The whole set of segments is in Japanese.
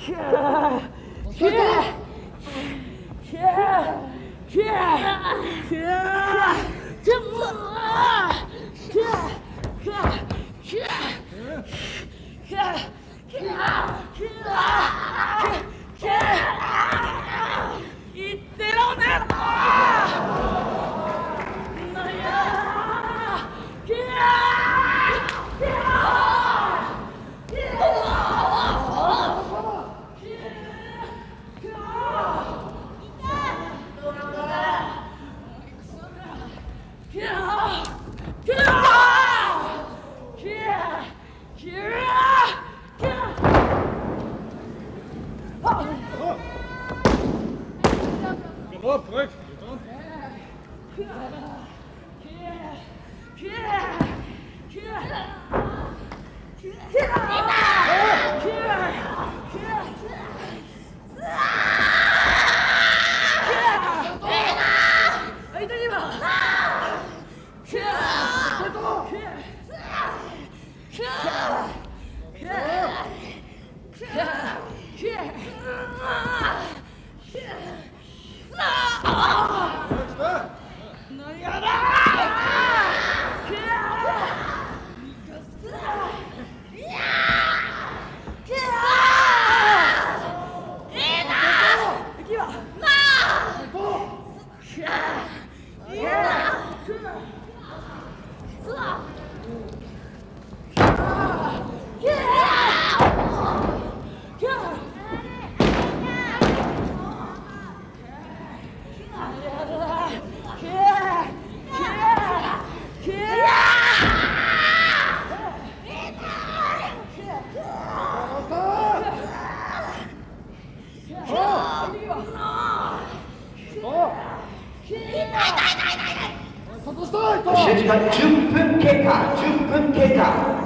試合時間10分経過、10分経過。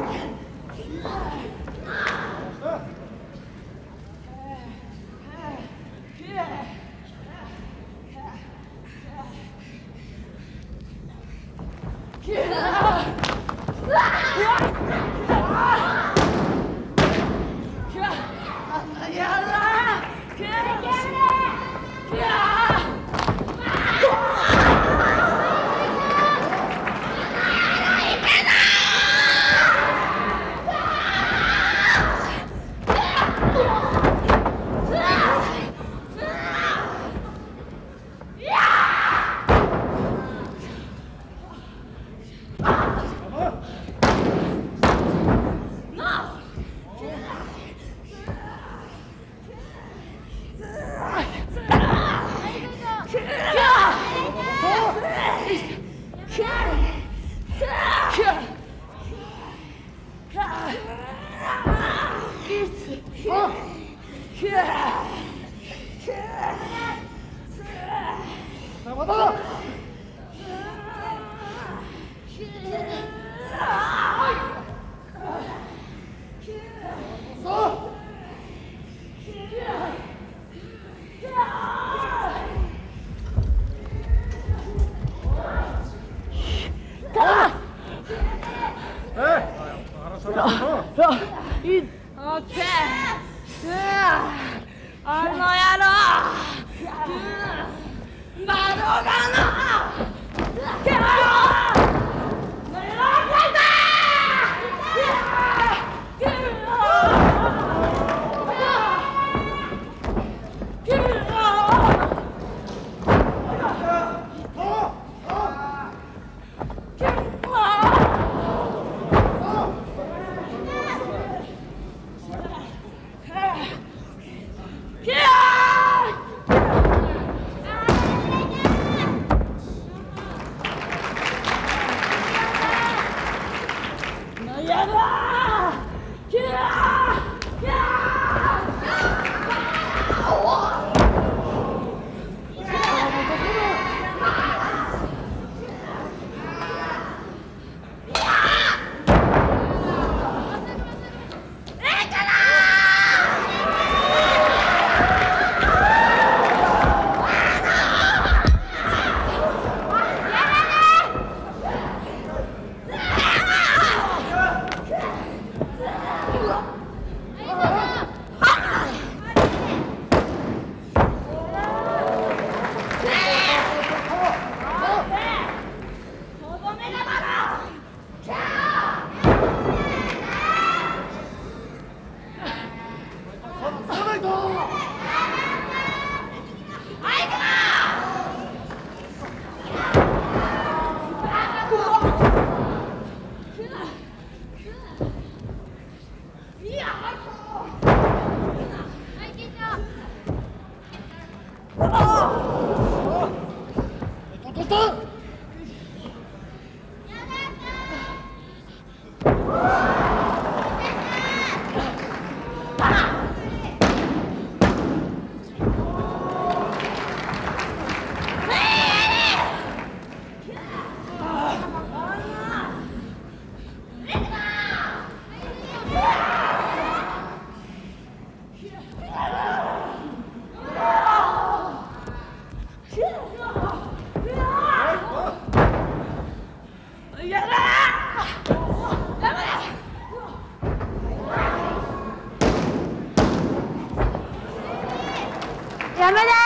やめて。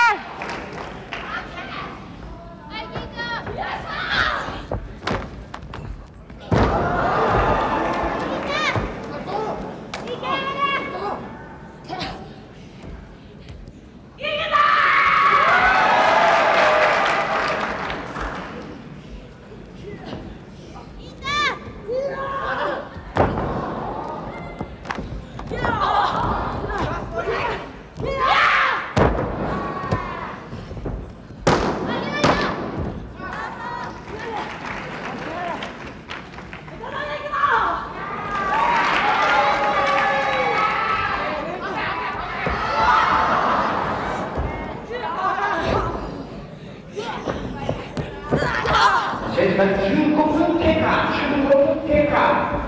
15分経過、15分経過。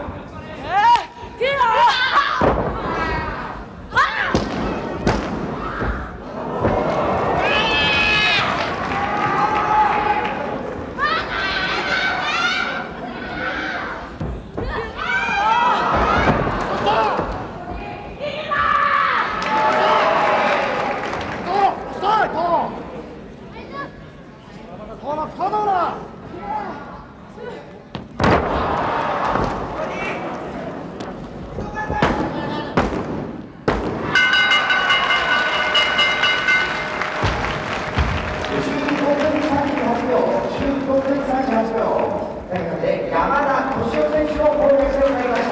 山田敏夫選手の攻略戦になりました。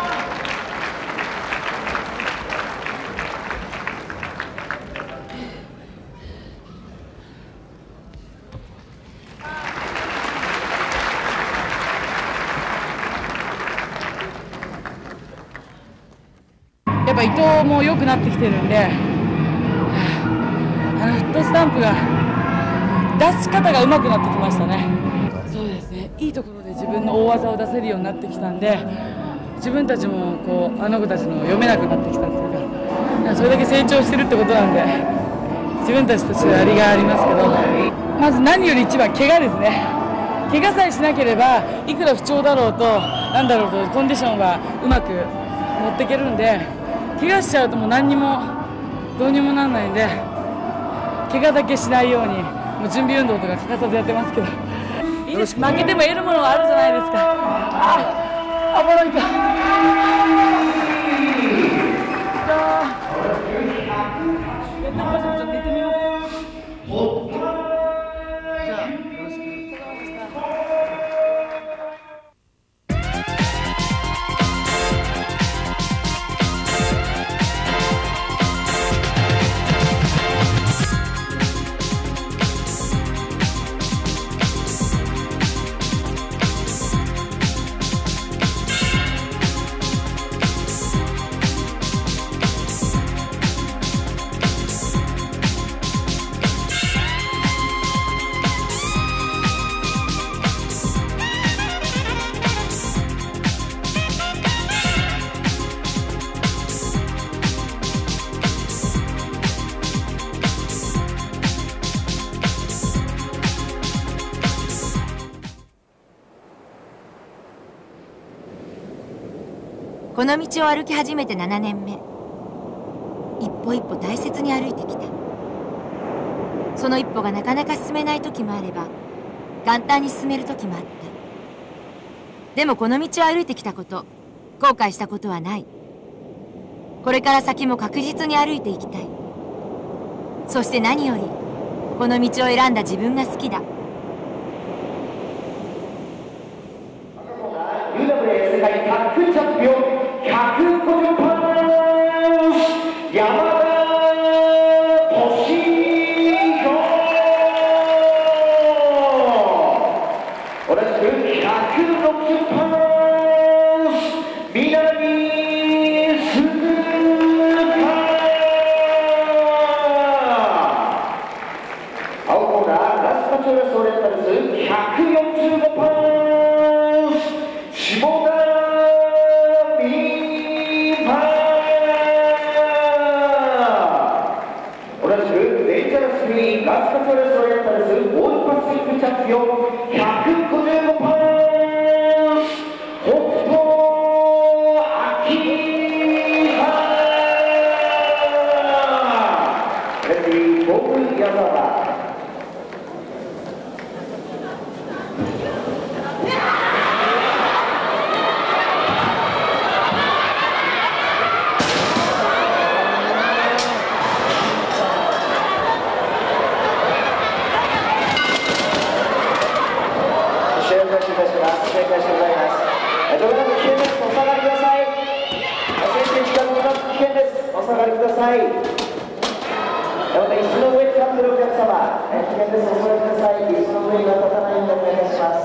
やっぱ伊藤も良くなってきてるんで、フットスタンプが出し方が上手くなってきましたね。そうですね、いいところで自分の大技を出せるようになってきたんで、自分たちもこうあの子たちの読めなくなってきたっていうか、それだけ成長してるってことなんで、自分たちとしてはありがありますけど、まず何より一番怪我ですね。怪我さえしなければいくら不調だろうとなんだろうとコンディションはうまく持っていけるんで、怪我しちゃうともう何にもどうにもならないんで、怪我だけしないようにもう準備運動とか欠かさずやってますけど、いいです、負けても得るものはあるじゃないですか。あ、危ないか。ちょっと寝てみます。 この道を歩き始めて7年目、一歩一歩大切に歩いてきた。その一歩がなかなか進めない時もあれば、簡単に進める時もあった。でもこの道を歩いてきたこと、後悔したことはない。これから先も確実に歩いていきたい。そして何よりこの道を選んだ自分が好きだ。 UWA 世界タッグチャンピオン150パンチ山田敏夫。 クイーンラスカチョレスオリエンタルズオールパシフィックチャンピオン155パウンド北斗晶レディーボブ矢沢。お下がりください。また椅子の上に立っているお客様、危険です。お下がりください。椅子の上には立たないようにお願いいたします。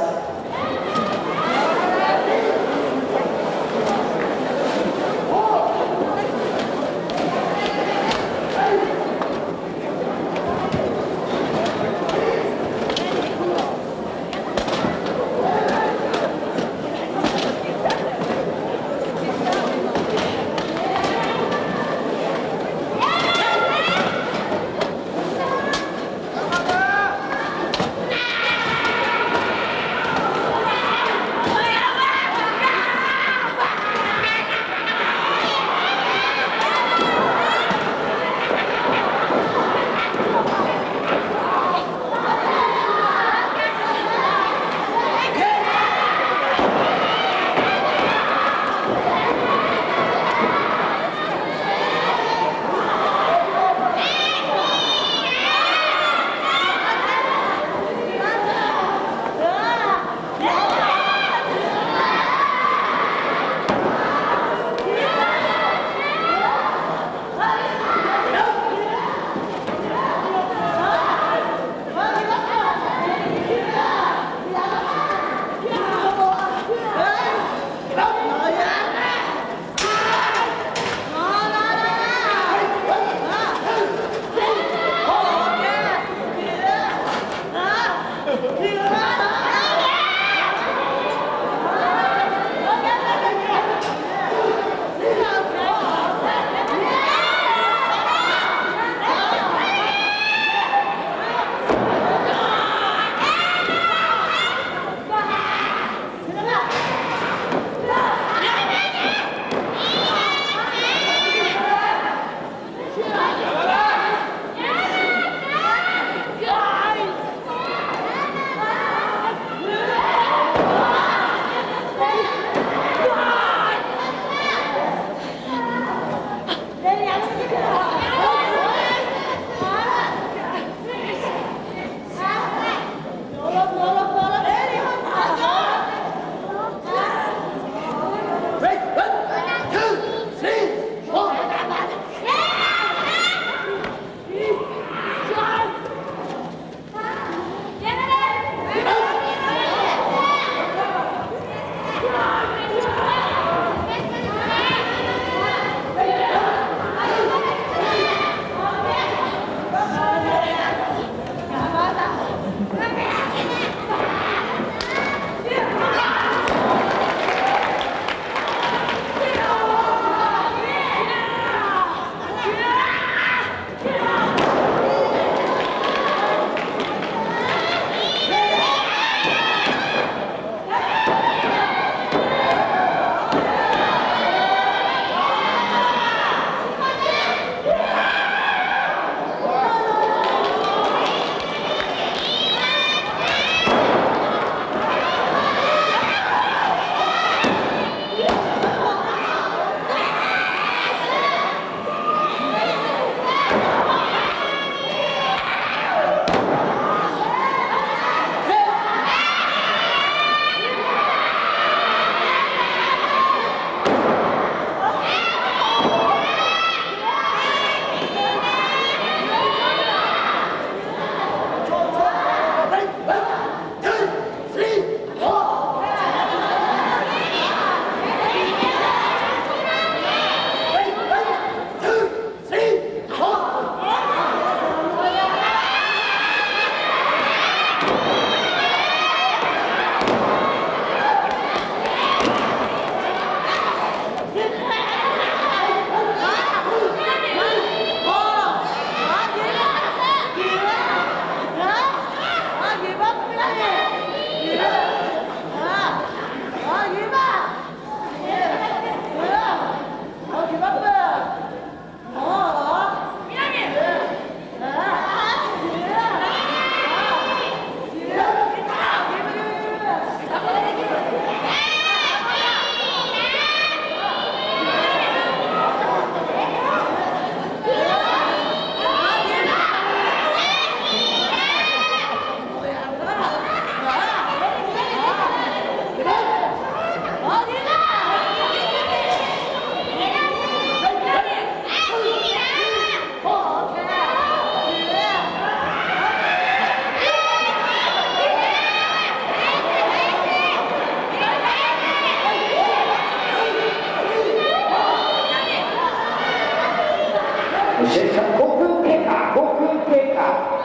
試合時間5分経過、5分経過。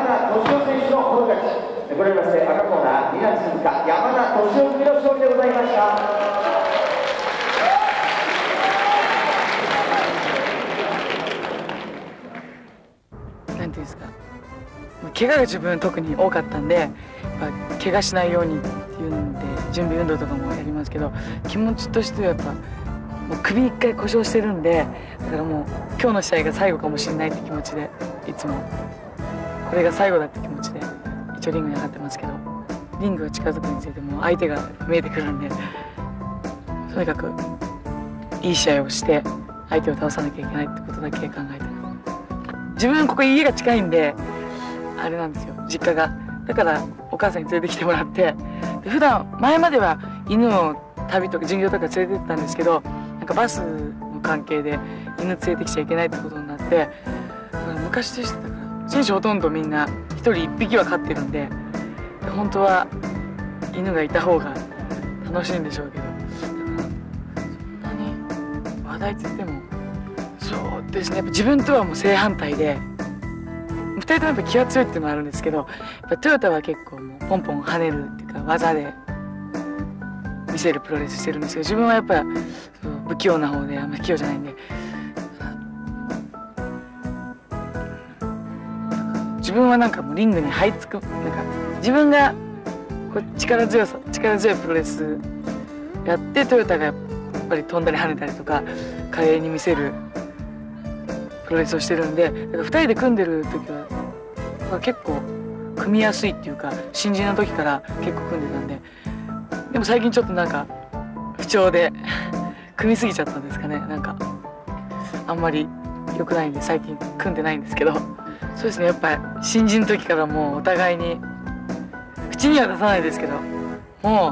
田敏夫選手のこの勝ち。これにまして赤コーナー2月続か山田敏夫組の勝利でございました。 なんていうんですか、怪我が自分特に多かったんで、やっぱ怪我しないようにっていうんで準備運動とかもやりますけど、気持ちとしてはやっぱもう首一回故障してるんで、だからもう今日の試合が最後かもしれないって気持ちで、いつもこれが最後だって気持ちで一応リングに上がってますけど、リングが近づくにつれても相手が見えてくるんで、とにかくいい試合をして相手を倒さなきゃいけないってことだけ考えてます。自分ここ家が近いんであれなんですよ、実家が。だからお母さんに連れてきてもらって、で普段前までは犬を旅とか巡業とか連れてってたんですけど、なんかバスの関係で犬連れてきちゃいけないってことになって、だから昔でしたから選手ほとんどみんな1人1匹は飼ってるんで、本当は犬がいた方が楽しいんでしょうけど、だからそんなに話題って言っても、そうですね、やっぱ自分とはもう正反対で、2人ともやっぱ気は強いっていうのもあるんですけど、やっぱトヨタは結構もうポンポン跳ねるっていうか技で見せるプロレスしてるんですけど、自分はやっぱ不器用な方で、あんまり器用じゃないんで、自分はなんかもうリングに這いつく、なんか自分がこう力強いプロレスやって、トヨタがやっぱり飛んだり跳ねたりとか華麗に見せるプロレスをしてるんで、だから2人で組んでる時は結構組みやすいっていうか、新人の時から結構組んでたんで。でも最近ちょっとなんか不調で組みすぎちゃったんですかね。なんかあんまり良くないんで最近組んでないんですけど、そうですね、やっぱり新人の時からもうお互いに口には出さないですけど、も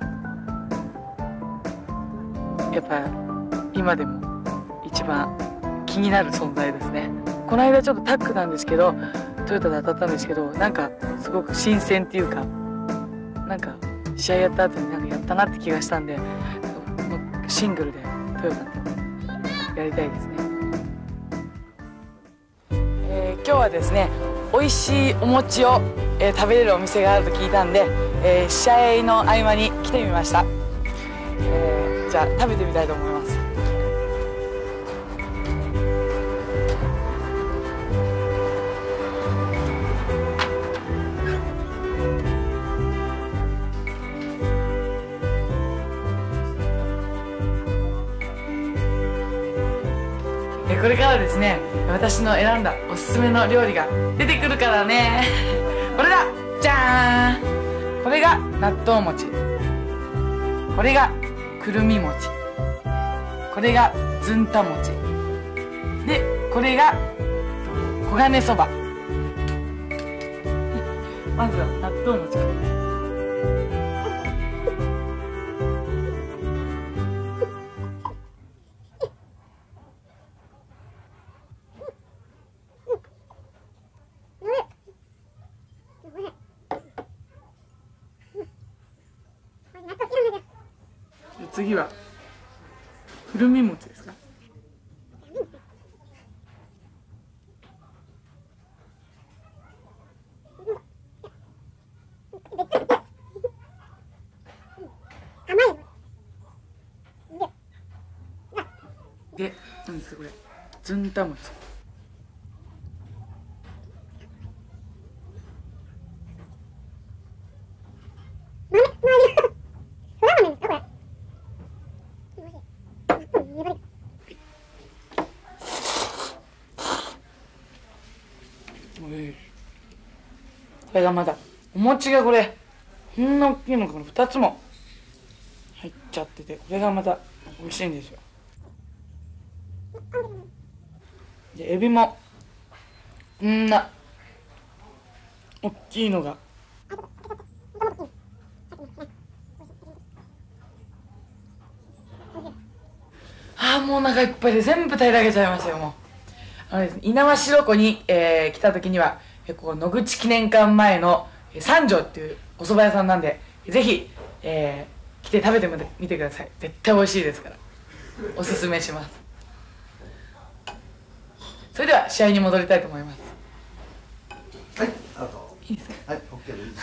うやっぱ今でも一番気になる存在ですね。この間ちょっとタッグなんですけど、トヨタで当たったんですけど、なんかすごく新鮮っていうか、なんか試合やった後になんかやったなって気がしたんで、シングルでトヨタとやりたいですね。今日はですね、美味しいお餅を、食べれるお店があると聞いたんで、試合の合間に来てみました。じゃあ食べてみたいと思います。これからですね、私の選んだおすすめの料理が出てくるからね。これだ、じゃーん。これが納豆餅、これがくるみ餅、これがずんた餅で、これが黄金そば。まずは納豆餅から。次はくるみ餅ですか。で、何ですかこれ、ずんた餅。これがまだお餅がこれこんな大きいのが2つも入っちゃってて、これがまた美味しいんですよ。でエビもこんな大きいのがもうお腹いっぱいで全部平らげちゃいましたよ。もう猪苗代湖に、来た時にはこう野口記念館前の三条っていうお蕎麦屋さんなんで、ぜひ、来て食べてみてください。絶対美味しいですからおすすめします。それでは試合に戻りたいと思います。 はい、あと。 いいですか。 はい、オッケーでいいです。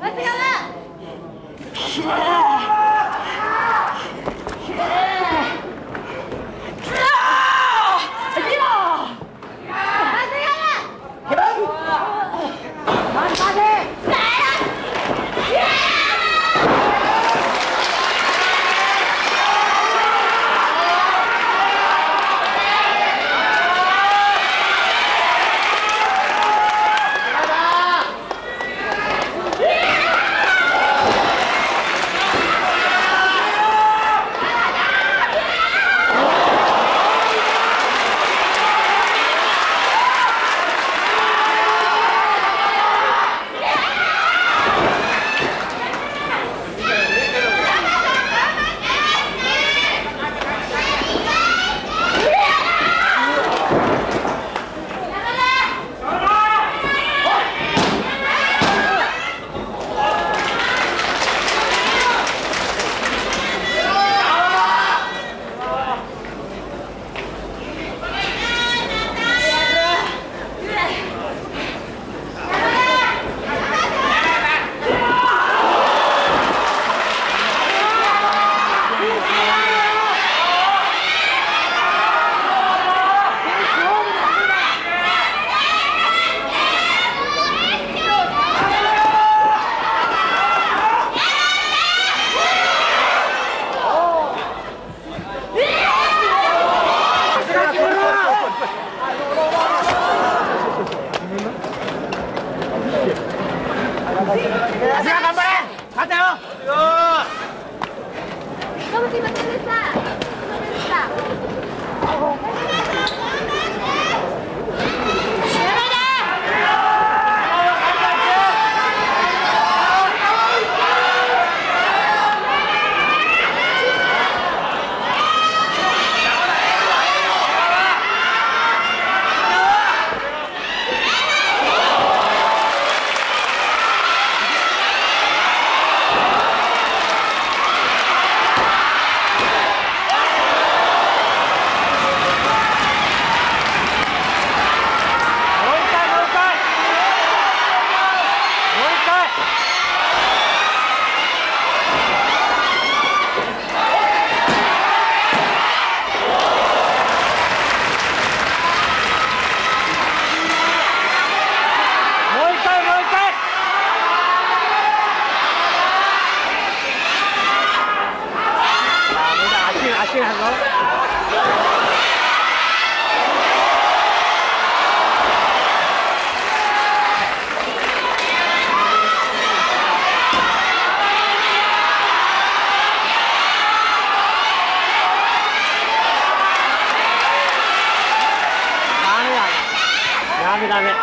ダメ。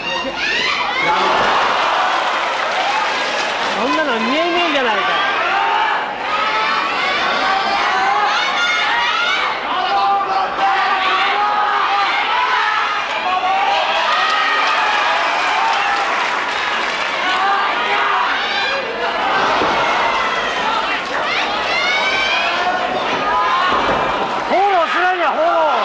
そんなの見えねえんじゃないか。フォローしないよ、フォロー。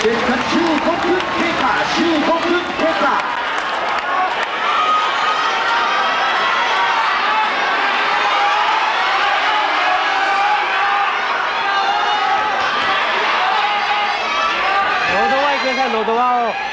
ですから15分経過、15分経過。 ロードワー行ください、ロードワーを。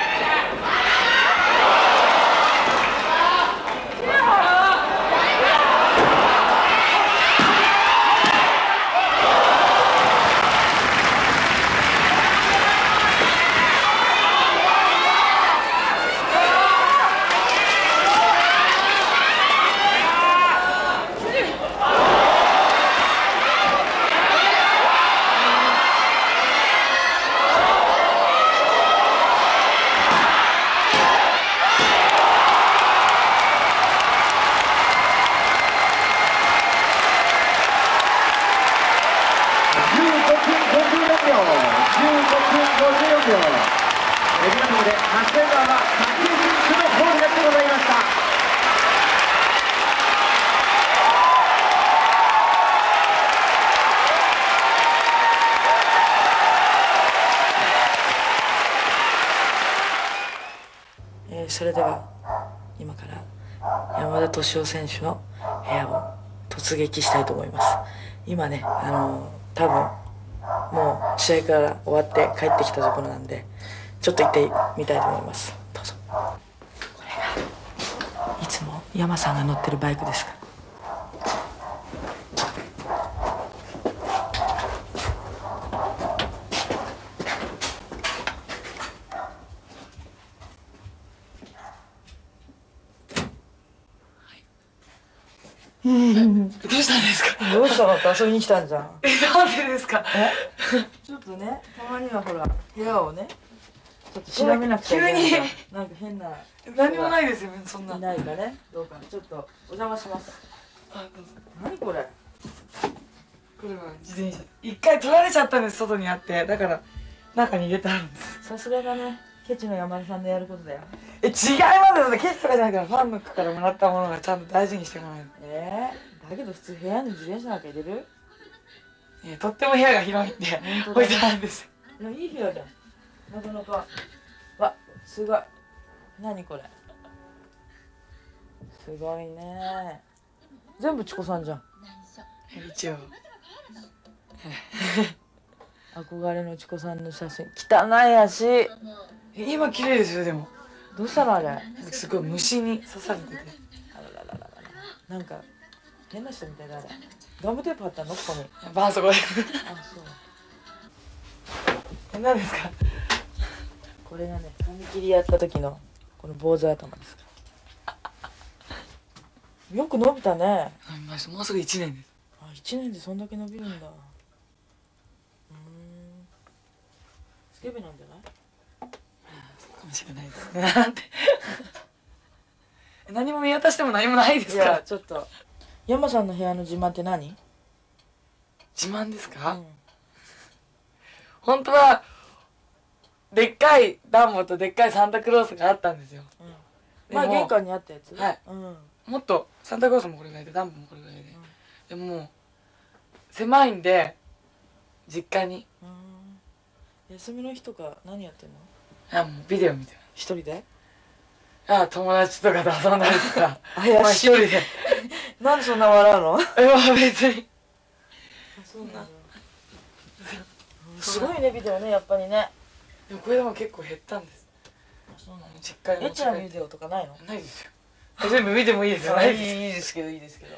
それでは今から山田敏夫選手の部屋を突撃したいと思います。今ね、多分もう試合から終わって帰ってきたところなんで、ちょっと行ってみたいと思います。どうぞ。これがいつも山さんが乗ってるバイクですか。どうしたんですか。どうしたのって遊びに来たんじゃん。なんでですか。ちょっとね、たまにはほら部屋をね、ちょっと調べなくちゃいけない。なんか変な。何もないですよ、そんな。いないかね。どうかちょっとお邪魔します。何これ。これは自転車。一回取られちゃったんです、外にあって、だから中に入れてあるんです。さすがだね。ケチの山田さんでやることだよ。違いますよ。ケチとかじゃないから、ファンの子からもらったものがちゃんと大事にしていかないと。だけど普通部屋に自転車なんか入れる？とっても部屋が広いんで置いてあるんです。いや、いい部屋じゃん。なかなか。わ、すごい。何これ。すごいね。全部チコさんじゃん。一応。憧れのチコさんの写真。汚い足。今綺麗ですよ、でも。どうしたのあれ。すごい虫に刺されてて。あららららら。なんか変な人みたいだあれ。ガムテープ貼ったのここに。絆創膏で。あ、そう。何ですか。これがね、髪切りやった時のこの坊主頭ですか。よく伸びたね。もうすぐ1年です。あ、1年でそんだけ伸びるんだ。スケベなんじゃない？そうかもしれないですね。なんて何も見渡しても何もないですから。いや、ちょっと山さんの部屋の自慢って何？自慢ですか？本当はでっかいダンボとでっかいサンタクロースがあったんですよ。まあ玄関にあったやつ。はい。もっとサンタクロースもこれぐらいでダンボもこれぐらいで。でも狭いんで実家に。休みの日とか何やってんの？あ、もうビデオ見てる。一人で？あ、友達とかと遊んだりとか。まあ一人で。なんでそんな笑うの？別に。そうなんだ。すごいね、ビデオね、やっぱりね。でもこれでも結構減ったんです。そうなの。実家に。エッチなビデオとかないの？ないですよ。全部見てもいいですよ。いいですけど、いいですけど。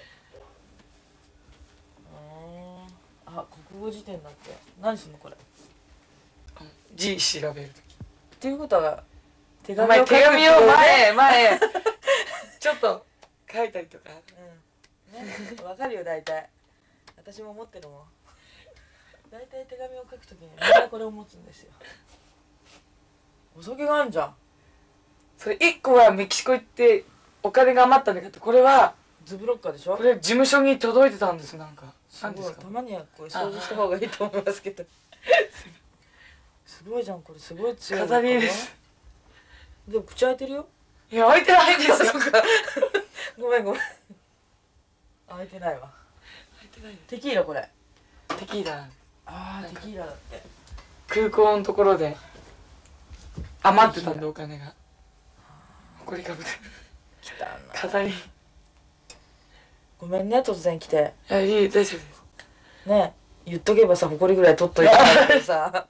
あ、国語辞典だって。何すんのこれ？字調べるとき。っていうことは手紙を前ちょっと書いたりとか。ね、わかるよ大体。私も持ってるもん。大体手紙を書くときにみんなこれを持つんですよ。お酒があるじゃん。それ1個はメキシコ行ってお金が余ったんだけど、これはズブロッカーでしょ。これ事務所に届いてたんです。なんかすごい。たまにはこれ掃除した方がいいと思いますけど。すごいじゃん、これすごい強い飾りです。でも口開いてるよ。いや、開いてないんですよ。ごめんごめん。開いてないわ。開いてない。テキーラこれ。テキーラ。ああ、テキーラだって。空港のところで余ってたんでお金が。これかぶって来たな。 飾り。いごめんね、突然来て。 や、いい、大丈夫です。 ね、言っとけばさ、埃ぐらい取っといてないけどさ。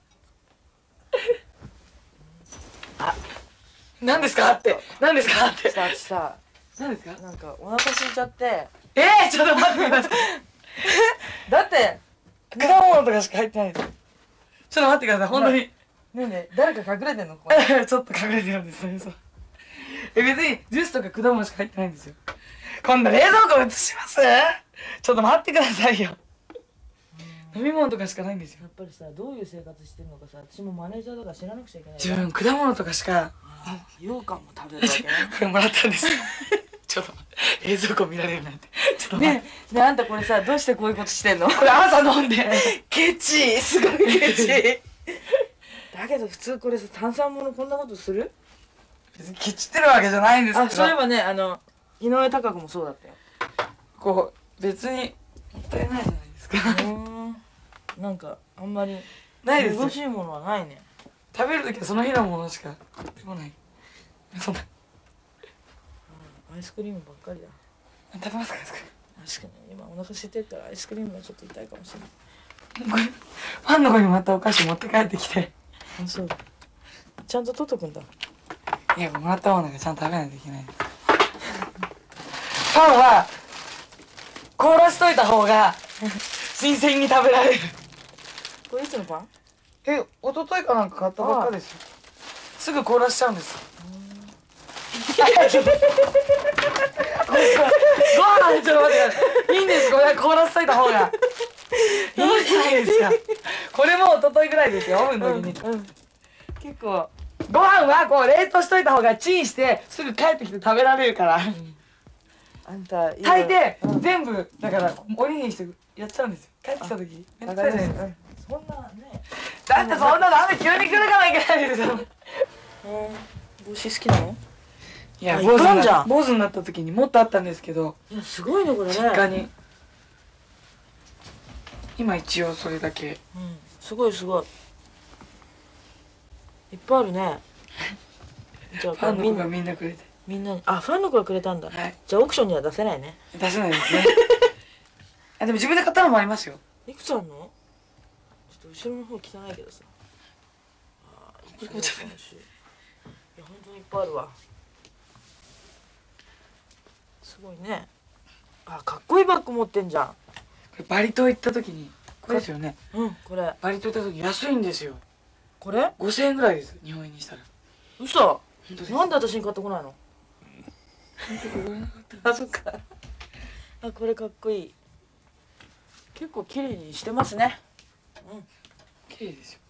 何ですかって。何ですかって。 さ、私さ、 何ですか。 なんかお腹空いちゃって。 ちょっと待ってください。 だって、 果物とかしか入ってないです。ちょっと待ってください、本当に。 ねえねえ、誰か隠れてんのここに。 ちょっと隠れてるんですね、そう。別にジュースとか果物しか入ってないんですよ。今度冷蔵庫映します？ちょっと待ってくださいよ。飲み物とかしかないんですよ。 やっぱりさ、どういう生活してるのかさ、私もマネージャーとか知らなくちゃいけない。 自分果物とかしか。 羊羹も食べるわけね。 これもらったんです。ちょっと待って、冷蔵庫見られるなんて。ちょっと待って。 ねえ、あんたこれさ、どうしてこういうことしてんの？ これ朝飲んで、ケチすごいケチ。 だけど普通これさ、炭酸ものこんなことする？ 別にケチってるわけじゃないんですけど。 あ、そういえばね、井上貴子もそうだったよ。 こう、別に、もったいないじゃないですか。 なんか、あんまり、 ないですよ。 欲しいものはないね。 食べるときはその日のものしか買ってこない。そんな。 アイスクリームばっかりだ。 食べますか？ 確かに、今お腹空いてるからアイスクリームはちょっと痛いかもしれない。 これ、ファンの子にまたお菓子持って帰ってきて。 あ、そう。ちゃんと取っとくんだ。 いや、もらったものがちゃんと食べないといけないんです。パンは、凍らしといた方が、新鮮に食べられる。 これいつのパン？ 一昨日かなんか買ったばっかですよ。すぐ凍らしちゃうんです。ご飯、ちょっと待ってください。いいんです、これ凍らしといた方が。いいじゃないですか。これも一昨日ぐらいですよ、オフの時に。 結構、 ご飯はこう冷凍しといた方がチンしてすぐ帰ってきて食べられるから。 あんた、 炊いて全部だからおにぎりにしてやっちゃうんですよ。帰ってきた時めんどくさいじゃないですか。 そんなね。 だってそんなの雨急に来るからいけないですよ。 帽子好きなの？ いや、 いっぱいあんじゃん。 坊主になった時にもっとあったんですけど、 いや、すごいねこれね。 実家に。今一応それだけ。 すごいすごい。いっぱいあるね。じゃあファンの子がみんなくれて。 みんなに、あ、ファンの子がくれたんだ。 はい。 じゃあオークションには出せないね。 出せないですね。でも自分で買ったのもありますよ。 いくつあるの？ちょっと後ろの方汚いけどさ。いや、本当にいっぱいあるわ。すごいね。あ、かっこいいバッグ持ってんじゃん。 これバリ島行った時に、これですよね。 これ。 バリ島行った時安いんですよ。 これ ？5000円ぐらいです。日本円にしたら。 嘘？ 本当です。 なんで私に買ってこないの？あ、そっか。あ、これかっこいい。結構綺麗にしてますね。 綺麗ですよ。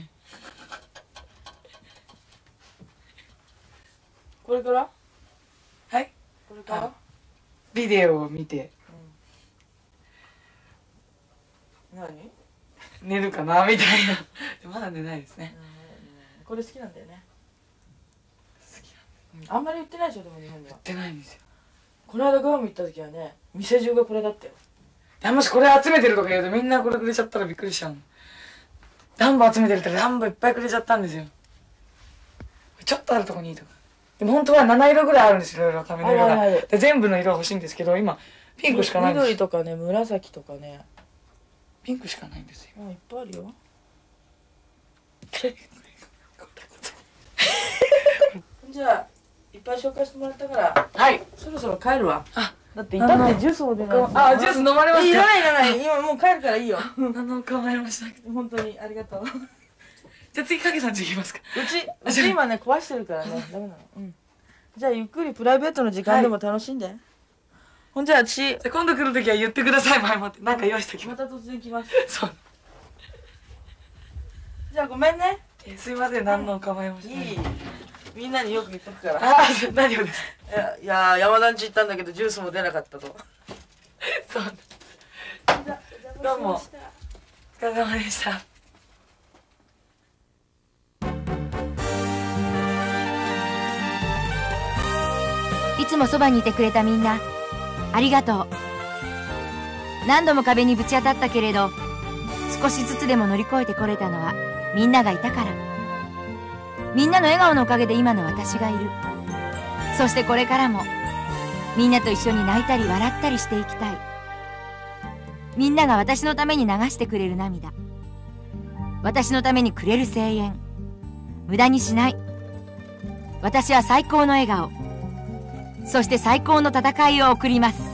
これから？ はい。 これから？ ビデオを見て何？ 寝るかなみたいな。まだ寝ないですね。 これ好きなんだよね。 好きなんです。 あんまり売ってないでしょ、でも日本には。 売ってないんですよ。 この間グアム行った時はね、店中がこれだったよ。 もしこれ集めてるとか言うとみんなこれくれちゃったらびっくりしちゃうの。ダンボ集めてるってダンボいっぱいくれちゃったんですよ。ちょっとあるとこにいいとか。でも本当は7色ぐらいあるんですよ、いろいろ髪の色が。で全部の色欲しいんですけど、今ピンクしかないんです。 緑とかね、紫とかね。 ピンクしかないんですよ。 いっぱいあるよ。じゃあいっぱい紹介してもらったから、 はい。 そろそろ帰るわ。だっていたあってジュースも出ない。 あ、ジュース飲まれますか？ いらないいらない。今もう帰るからいいよ。 構いました。 本当にありがとう。 じゃあ次影さんち行きますか。 うち今ね壊してるからね、ダメなの。じゃあゆっくりプライベートの時間でも楽しんで。ほんじゃあ私、 じゃあ今度来るときは言ってください、前もって。なんか用意しておきます。 また突然来ます。 そう。 じゃあごめんね。 すいません、何の構いもしない。 いい。みんなによく言っとくから。 あ、何をですか？ いや山田んち行ったんだけどジュースも出なかったと。 そう。どうも。お疲れ様でした。 いつもそばにいてくれたみんな、ありがとう。何度も壁にぶち当たったけれど、少しずつでも乗り越えてこれたのはみんながいたから。 みんなの笑顔のおかげで今の私がいる。そしてこれからもみんなと一緒に泣いたり笑ったりしていきたい。みんなが私のために流してくれる涙、私のためにくれる声援、無駄にしない。私は最高の笑顔、そして最高の戦いを送ります。